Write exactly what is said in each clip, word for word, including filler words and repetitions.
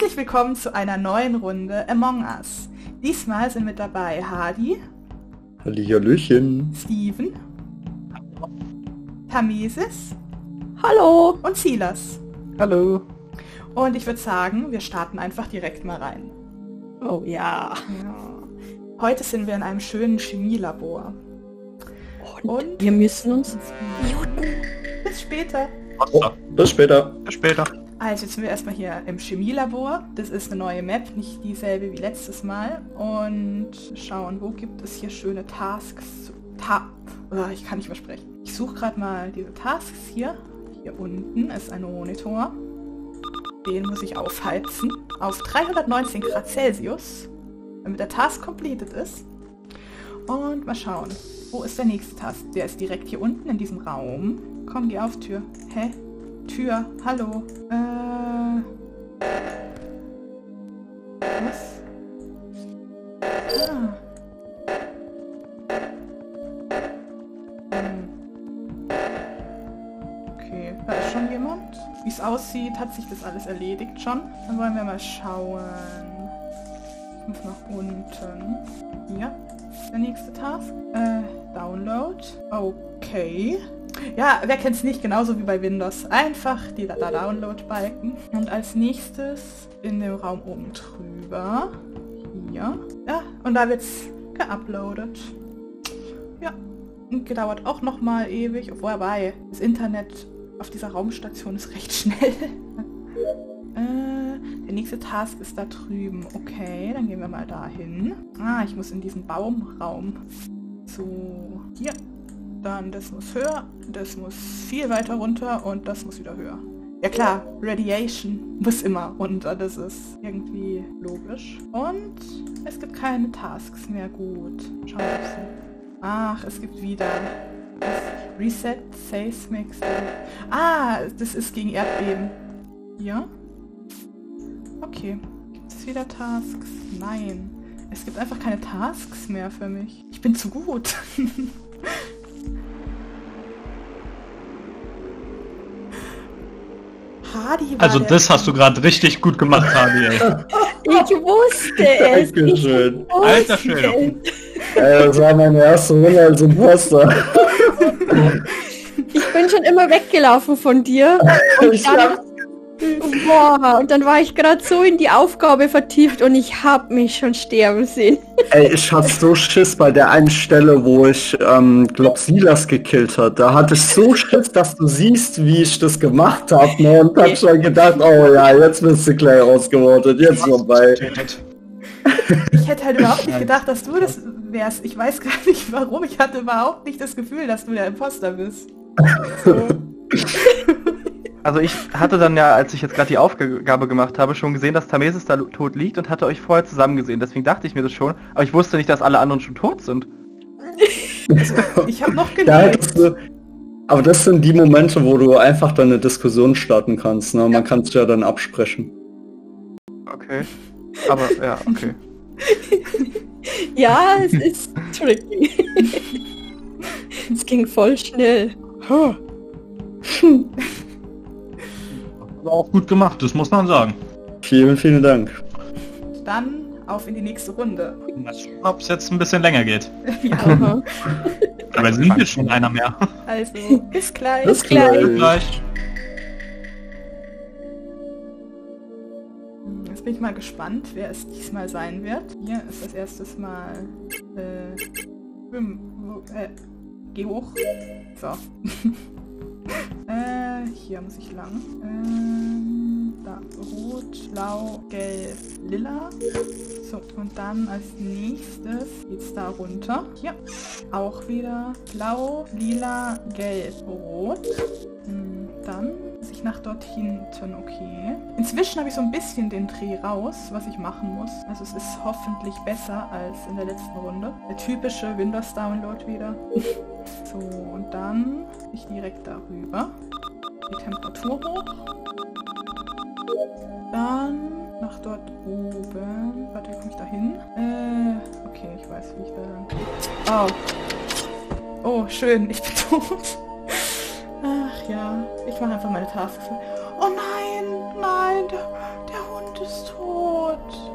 Herzlich willkommen zu einer neuen Runde Among Us. Diesmal sind mit dabei Hardy, Hallihallöchen, Steven, Tamesis, hallo und Silas. hallo. Und ich würde sagen, wir starten einfach direkt mal rein. Oh ja. Ja. Heute sind wir in einem schönen Chemielabor. Und, Und wir müssen uns muten. bis später. Oh, bis später. Bis später. Also jetzt sind wir erstmal hier im Chemielabor. Das ist eine neue Map, nicht dieselbe wie letztes Mal. Und schauen, wo gibt es hier schöne Tasks. zu- Ta oh, ich kann nicht mehr sprechen. Ich suche gerade mal diese Tasks hier. Hier unten ist ein Monitor. Den muss ich aufheizen auf dreihundertneunzehn Grad Celsius, damit der Task completed ist. Und mal schauen, wo ist der nächste Task? Der ist direkt hier unten in diesem Raum. Komm, geh auf Tür. Hä? Tür, hallo. Äh. Was? Ah. Hm. Okay, da ist schon jemand. Wie es aussieht, hat sich das alles erledigt schon. Dann wollen wir mal schauen. Ich muss nach unten. Hier ist der nächste Task. Äh, Download. Okay. Ja, wer kennt es nicht, genauso wie bei Windows. Einfach die da Download-Balken. Und als nächstes in dem Raum oben drüber. Hier. Ja, und da wird's geuploadet. Ja, und gedauert auch nochmal ewig. Wobei, das Internet auf dieser Raumstation ist recht schnell. äh, der nächste Task ist da drüben. Okay, dann gehen wir mal dahin. Ah, ich muss in diesen Baumraum. So, hier. Dann das muss höher, das muss viel weiter runter und das muss wieder höher. Ja klar, Radiation muss immer runter, das ist irgendwie logisch. Und es gibt keine Tasks mehr, gut. Schauen wir mal. Ach, es gibt wieder das Reset Seismic. Ah, das ist gegen Erdbeben. Ja? Okay. Gibt es wieder Tasks? Nein. Es gibt einfach keine Tasks mehr für mich. Ich bin zu gut. Hardy war Also der das hast du gerade richtig gut gemacht, Hardy, ey. Ich wusste es. Dankeschön. Ich wusste Alter Schwede. es. Ey, das war meine erste Runde als Imposter. Ich bin schon immer weggelaufen von dir. Ich hab, Boah, und dann war ich gerade so in die Aufgabe vertieft und ich hab mich schon sterben sehen. ey, ich hatte so Schiss bei der einen Stelle, wo ich, ähm, glaub, Silas gekillt hat. Da hatte ich so Schiss, dass du siehst, wie ich das gemacht habe, ne? Und hab schon gedacht, oh ja, jetzt bist du gleich rausgewortet, jetzt vorbei. Ich hätte halt überhaupt nicht gedacht, dass du das wärst. Ich weiß gar nicht warum. Ich hatte überhaupt nicht das Gefühl, dass du der Imposter bist. So. Also ich hatte dann ja, als ich jetzt gerade die Aufgabe gemacht habe, schon gesehen, dass Tamesis da tot liegt und hatte euch vorher zusammen gesehen. Deswegen dachte ich mir das schon, aber ich wusste nicht, dass alle anderen schon tot sind. Ich habe noch Da gelebt. hättest du, aber das sind die Momente, wo du einfach dann eine Diskussion starten kannst, ne? Man kann es ja dann absprechen. Okay. Aber ja, okay. Ja, es ist tricky. Es ging voll schnell. Aber auch gut gemacht, das muss man sagen. Vielen, vielen Dank. Dann auf in die nächste Runde. Mal schauen, ob es jetzt ein bisschen länger geht. Ja, Aha. Aber sind wir schon einer mehr. also, bis gleich. Bis gleich. gleich. Gleich. Jetzt bin ich mal gespannt, wer es diesmal sein wird. Hier ist das erstes Mal. Äh, schwimmen. Wo- äh, geh hoch. So. äh, hier muss ich lang. Ähm, da. Rot, blau, gelb, lila. So, und dann als nächstes geht's da runter. Hier. Auch wieder blau, lila, gelb, rot. Hm, dann muss ich nach dort hinten, okay. Inzwischen habe ich so ein bisschen den Dreh raus, was ich machen muss. Also es ist hoffentlich besser als in der letzten Runde. Der typische Windows-Download wieder. So, und dann bin ich direkt darüber. Die Temperatur hoch. Dann nach dort oben. Warte, wie komme ich da hin? Äh, okay, ich weiß, wie ich da lang. Oh. Oh, schön, ich bin tot. Ach ja, ich mache einfach meine Tasks. Oh nein, nein, der, der Hund ist tot.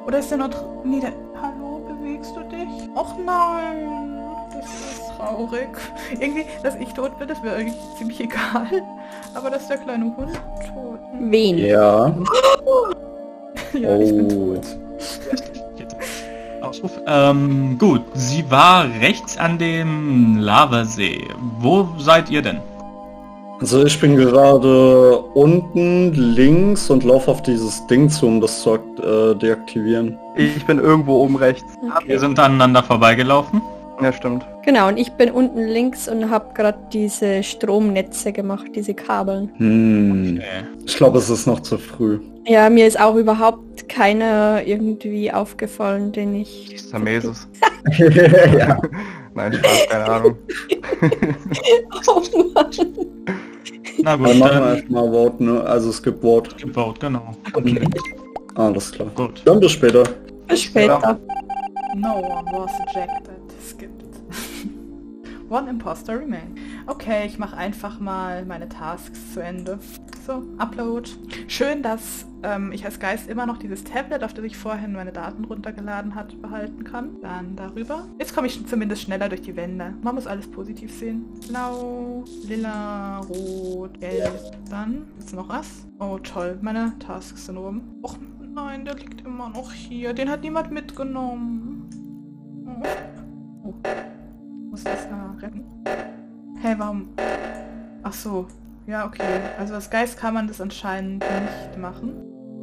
Oder ist der noch... dr- Nee, der... Hallo, bewegst du dich? Och nein, das ist traurig. Irgendwie, dass ich tot bin, das wäre irgendwie ziemlich egal. Aber dass der kleine Hund tot ist. Wen? Ja. Ja, ich bin Oh. tot. Ausruf. Ähm, gut, sie war rechts an dem Lavasee. Wo seid ihr denn? Also ich bin gerade unten links und laufe auf dieses Ding zu, um das zu äh, deaktivieren. Ich bin irgendwo oben rechts. Wir sind aneinander vorbeigelaufen. Ja, stimmt. Genau, und ich bin unten links und habe gerade diese Stromnetze gemacht, diese Kabeln. Hm. Okay. Ich glaube, es ist noch zu früh. Ja, mir ist auch überhaupt keiner irgendwie aufgefallen, den ich... Die ist Tamesis. Ja. Nein, Spaß, keine Ahnung. Oh Mann. Na gut, Dann machen wir dann erstmal Vote, ne? Also es gibt Vote. gebaut, genau. Okay, Alles klar. Gut. Dann bis später. bis später. No one was ejected. Skipped. One imposter remain. Okay, ich mache einfach mal meine Tasks zu Ende. So, Upload. Schön, dass ähm, ich als Geist immer noch dieses Tablet, auf das ich vorhin meine Daten runtergeladen hat, behalten kann. Dann darüber. Jetzt komme ich zumindest schneller durch die Wände. Man muss alles positiv sehen. Blau, lila, rot, gelb. Dann ist noch was. Oh toll, meine Tasks sind oben. Och nein, der liegt immer noch hier. Den hat niemand mitgenommen. Oh. Oh. Muss das da retten? Hä, hey, warum? Ach so. Ja, okay. Also als Geist kann man das anscheinend nicht machen.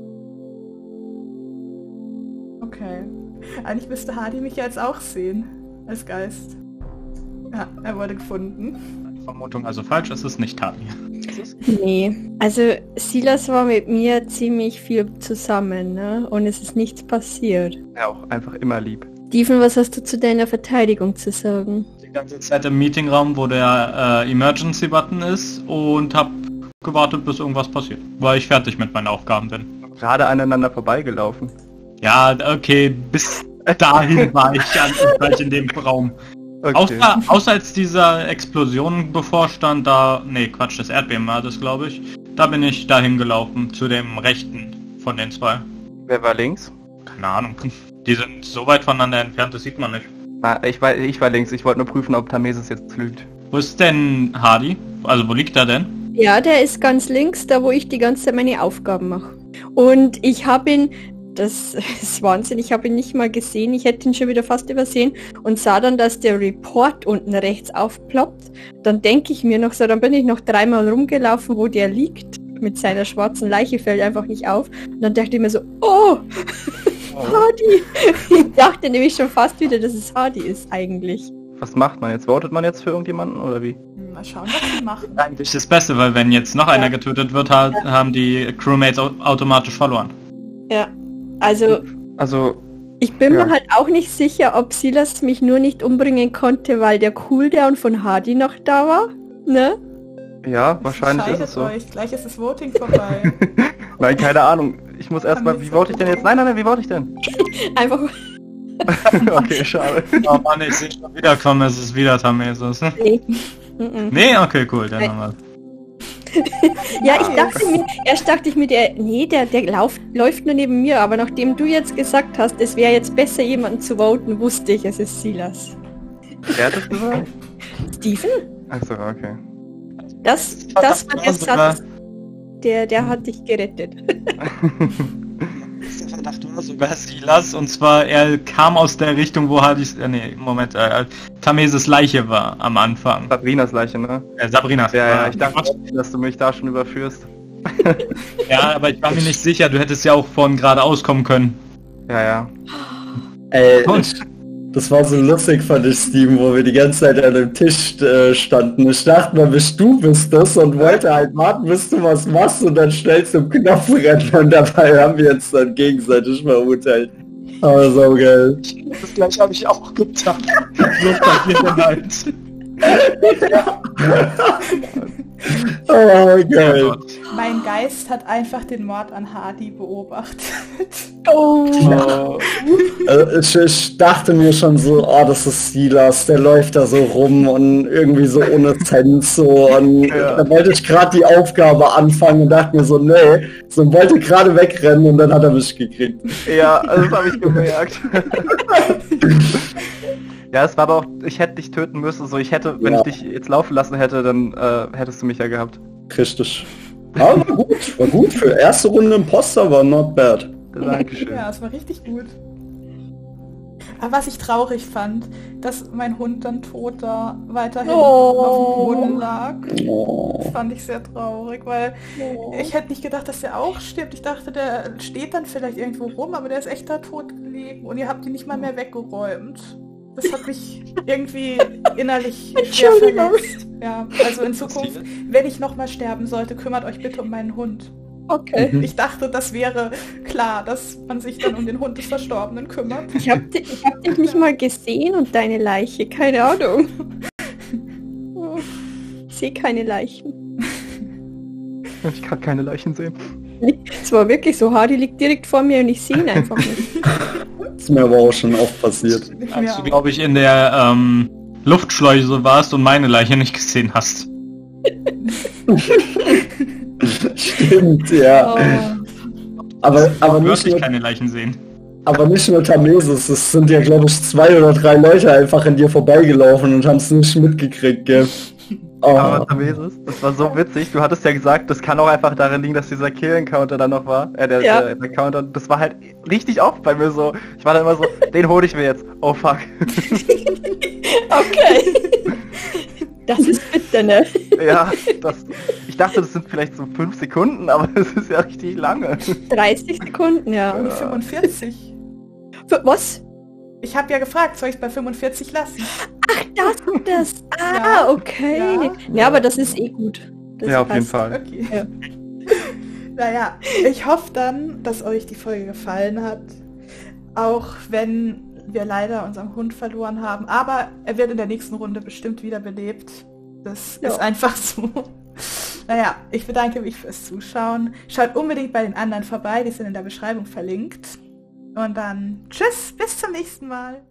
Okay. Eigentlich müsste Hardy mich ja jetzt auch sehen. Als Geist. Ja, er wurde gefunden. Die Vermutung also falsch, es ist nicht Tami. Nee, also Silas war mit mir ziemlich viel zusammen, ne? Und es ist nichts passiert. Ja, auch einfach immer lieb. Steven, was hast du zu deiner Verteidigung zu sagen? Die ganze Zeit im Meetingraum, wo der äh, Emergency-Button ist und hab gewartet, bis irgendwas passiert. Weil ich fertig mit meinen Aufgaben bin. Gerade aneinander vorbeigelaufen. Ja, okay, bis dahin war ich, an, war ich in dem Raum. Okay. Außer, außer als dieser Explosion bevorstand, da... Nee, Quatsch, das Erdbeben war das, glaube ich. Da bin ich dahin gelaufen, zu dem rechten von den zwei. Wer war links? Keine Ahnung. Die sind so weit voneinander entfernt, das sieht man nicht. Ah, ich war, ich war links, ich wollte nur prüfen, ob Tamesis jetzt lügt. Wo ist denn Hardy? Also wo liegt er denn? Ja, der ist ganz links, da wo ich die ganze Zeit meine Aufgaben mache. Und ich habe ihn, das ist Wahnsinn, ich habe ihn nicht mal gesehen, ich hätte ihn schon wieder fast übersehen und sah dann, dass der Report unten rechts aufploppt. Dann denke ich mir noch so, dann bin ich noch dreimal rumgelaufen, wo der liegt. Mit seiner schwarzen Leiche fällt einfach nicht auf. Und dann dachte ich mir so, oh, Hardy. Ich dachte nämlich schon fast wieder, dass es Hardy ist eigentlich. Was macht man jetzt? Votet man jetzt für irgendjemanden oder wie? Mal schauen, was sie machen. Eigentlich das Beste, weil wenn jetzt noch einer getötet wird, ha haben die Crewmates au automatisch verloren. Ja, also Also, ich bin Ja. mir halt auch nicht sicher, ob Silas mich nur nicht umbringen konnte, weil der Cooldown von Hardy noch da war. Ne? ja, wahrscheinlich ist Entscheidet es so. euch, gleich ist das Voting vorbei. Nein, keine Ahnung. Ich muss erstmal, wie vote ich denn jetzt? Nein, nein, nein, wie vote ich denn? Einfach. Okay, schade. Oh Mann, ich sehe schon wieder kommen, es ist wieder Tamesis. Nee. Mhm. Nee, okay, cool, dann Nein. nochmal. Ja, ich dachte mir, erst dachte ich mir, der, nee, der, der lauf, läuft nur neben mir, aber nachdem du jetzt gesagt hast, es wäre jetzt besser, jemanden zu voten, wusste ich, es ist Silas. Wer hat das gesagt? Steven? Achso, okay. Das, das war der sogar- Satz, der, der hat dich gerettet. Der Verdacht war sogar Silas, und zwar er kam aus der Richtung, wo Hardys, äh, nee, Moment, äh, Tamesis Leiche war am Anfang. Sabrinas Leiche, ne? Äh, Sabrinas. Ja, ja, war- ich dachte, dass du mich da schon überführst. Ja, aber ich war mir nicht sicher, du hättest ja auch von geradeaus kommen können. Ja, ja. Ey, Und? das war so lustig, fand ich, Steven, wo wir die ganze Zeit an dem Tisch äh, standen. Ich dachte mal, bist du bist das und wollte halt warten, bis du was machst und dann schnell zum Knopf rennen und dabei haben wir jetzt dann gegenseitig verurteilt. Aber so geil. Das gleiche habe ich auch getan. Bloß bei dir halt. Oh, geil. Gott. Mein Geist hat einfach den Mord an Hardy beobachtet. Oh. Also ich, ich dachte mir schon so, oh, das ist Silas, der läuft da so rum und irgendwie so ohne Sense so. Und Ja. da wollte ich gerade die Aufgabe anfangen und dachte mir so, nee, so wollte gerade wegrennen und dann hat er mich gekriegt. Ja, also das habe ich gemerkt. Ja, es war aber auch, ich hätte dich töten müssen, so ich hätte, wenn Ja. ich dich jetzt laufen lassen hätte, dann äh, hättest du mich ja gehabt. Richtig. Aber war gut, war gut. Für erste Runde Imposter war not bad. Dankeschön. Ja, es war richtig gut. Aber was ich traurig fand, dass mein Hund dann tot da weiterhin Oh. auf dem Boden lag. Oh. Das fand ich sehr traurig, weil ich hätte nicht gedacht, dass der auch stirbt. Ich dachte, der steht dann vielleicht irgendwo rum, aber der ist echt da tot gelegen und ihr habt ihn nicht mal mehr weggeräumt. Das hat mich irgendwie innerlich sehr Entschuldigung. verletzt. Ja, also in Zukunft, wenn ich nochmal sterben sollte, kümmert euch bitte um meinen Hund. Okay. Mhm. Ich dachte, das wäre klar, dass man sich dann um den Hund des Verstorbenen kümmert. Ich hab, di- ich hab dich nicht mal gesehen und deine Leiche, keine Ahnung. Ich sehe keine Leichen. Ich kann keine Leichen sehen. Es war wirklich so, Hardy liegt direkt vor mir und ich sehe ihn einfach nicht. Das ist mir aber auch schon oft passiert. Ich Als mir du, auch. glaube ich, in der ähm, Luftschleuse warst und meine Leiche nicht gesehen hast. Stimmt, ja. Oh. Aber, aber, Du nicht wirst nicht nur, keine Leichen sehen. aber nicht nur Tamesis, es sind ja, glaube ich, zwei oder drei Leute einfach an dir vorbeigelaufen und haben es nicht mitgekriegt, gell? Oh. Aber Tamesis, das war so witzig. Du hattest ja gesagt, das kann auch einfach daran liegen, dass dieser Kill-Encounter dann noch war. Äh, der, Ja. der, der Counter, das war halt richtig oft bei mir so. Ich war dann immer so, den hole ich mir jetzt. Oh fuck. Okay. Das ist bitter, ne? Ja, das, ich dachte, das sind vielleicht so fünf Sekunden, aber das ist ja richtig lange. dreißig Sekunden, ja. Und fünfundvierzig. Für, was? Ich habe ja gefragt, soll ich es bei fünfundvierzig lassen? Das, das. Ah, Ja. okay. Ja. Ja. aber das ist eh gut. Das Ja, auf jeden passt. Fall. Okay. Ja. Naja, ich hoffe dann, dass euch die Folge gefallen hat. Auch wenn wir leider unseren Hund verloren haben. Aber er wird in der nächsten Runde bestimmt wieder belebt. Das Ja. ist einfach so. Naja, ich bedanke mich fürs Zuschauen. Schaut unbedingt bei den anderen vorbei, die sind in der Beschreibung verlinkt. Und dann tschüss, bis zum nächsten Mal.